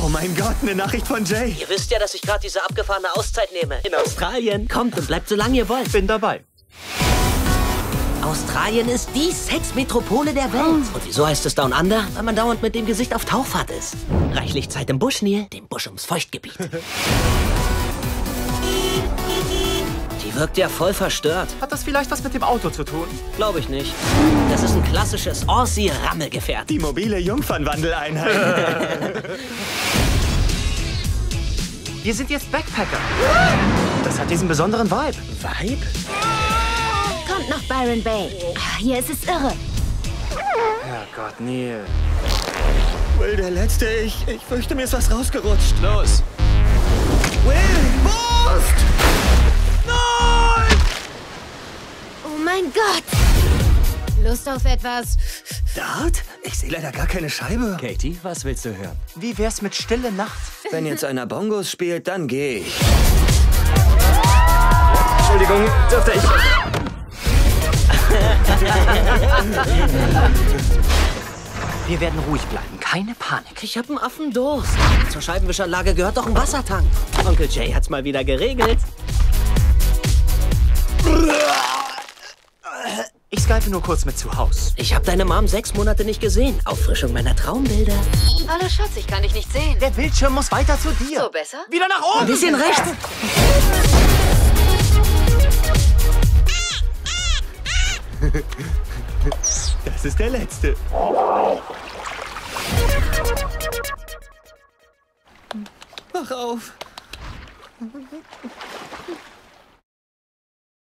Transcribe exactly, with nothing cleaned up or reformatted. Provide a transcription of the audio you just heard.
Oh mein Gott, eine Nachricht von Jay. Ihr wisst ja, dass ich gerade diese abgefahrene Auszeit nehme. In Australien. Kommt und bleibt so lange ihr wollt. Bin dabei. Australien ist die Sexmetropole der Welt. Und wieso heißt es Down Under? Weil man dauernd mit dem Gesicht auf Tauchfahrt ist. Reichlich Zeit im Busch, Neil. Dem Busch ums Feuchtgebiet. Die wirkt ja voll verstört. Hat das vielleicht was mit dem Auto zu tun? Glaube ich nicht. Das ist ein klassisches Aussie-Rammelgefährt. Die mobile Jungfernwandeleinheit. Wir sind jetzt Backpacker. Das hat diesen besonderen Vibe. Vibe? Kommt nach Byron Bay. Hier ist es irre. Herrgott, Neil. Will, der Letzte. Ich, ich fürchte, mir ist was rausgerutscht. Los. Will, Wurst! Nein! Oh mein Gott. Lust auf etwas? Dart? Ich sehe leider gar keine Scheibe. Katie, was willst du hören? Wie wär's mit Stille Nacht? Wenn jetzt einer Bongos spielt, dann gehe ich. Entschuldigung, dürfte ich... Wir werden ruhig bleiben, keine Panik. Ich hab einen Affendurst. Zur Scheibenwischanlage gehört doch ein Wassertank. Onkel Jay hat's mal wieder geregelt. Ich skype nur kurz mit zu Haus. Ich hab deine Mom sechs Monate nicht gesehen. Auffrischung meiner Traumbilder. Hallo Schatz, ich kann dich nicht sehen. Der Bildschirm muss weiter zu dir. So besser? Wieder nach oben. Ein bisschen rechts. Das ist der Letzte. Wach auf.